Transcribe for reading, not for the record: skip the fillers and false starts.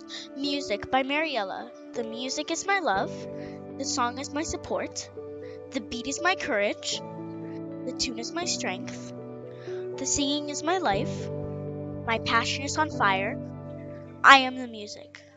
Music by Mariella. The music is my love. The song is my support. The beat is my courage. The tune is my strength. The singing is my life. My passion is on fire. I am the music.